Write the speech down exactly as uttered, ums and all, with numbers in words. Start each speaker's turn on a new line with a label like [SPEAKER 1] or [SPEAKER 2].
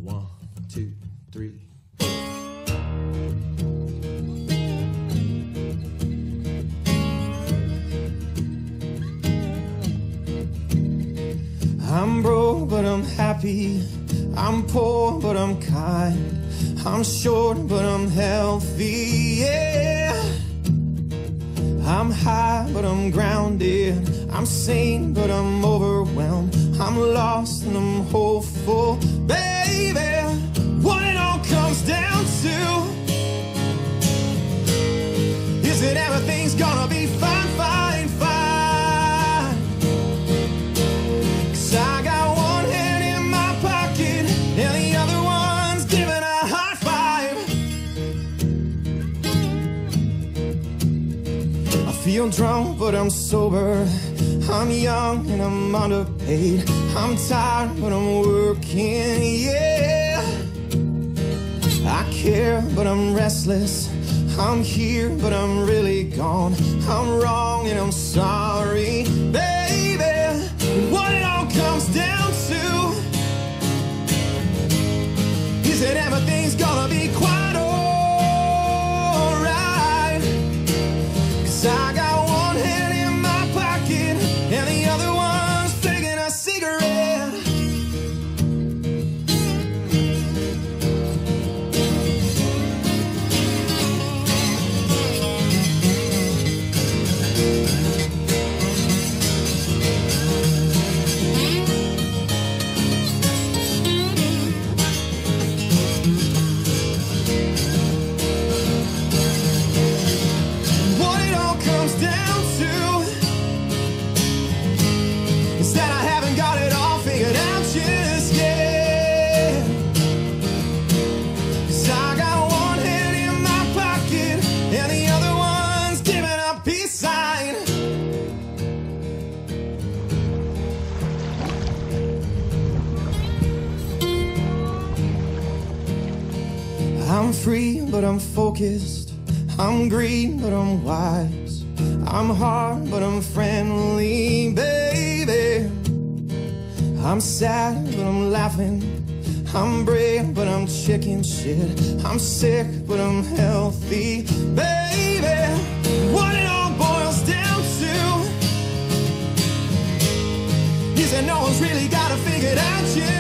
[SPEAKER 1] One, two, three. I'm broke, but I'm happy. I'm poor, but I'm kind. I'm short, but I'm healthy, yeah. I'm high, but I'm grounded. I'm sane, but I'm overwhelmed. I'm lost and I'm hopeful, baby. What it all comes down to is that everything's gonna be fine, fine, fine. 'Cause I got one hand in my pocket and the other one's giving a high five. I feel drunk, but I'm sober. I'm young and I'm underpaid. I'm tired, but I'm working, yeah. I care, but I'm restless. I'm here, but I'm really gone. I'm wrong and I'm sorry, baby. What it all comes down to is that everything's gonna be quite alright. 'Cause I got one hand in my pocket and the other one's flicking a cigarette. What it all comes down to is that I haven't got it all figured out just yet. 'Cause I got one hand in my pocket and the other one's giving a peace sign. I'm free, but I'm focused. I'm green, but I'm wise. I'm hard, but I'm friendly, baby. I'm sad, but I'm laughing. I'm brave, but I'm chicken shit. I'm sick, but I'm healthy, baby. What it all boils down to is that no one's really got it figured out yet.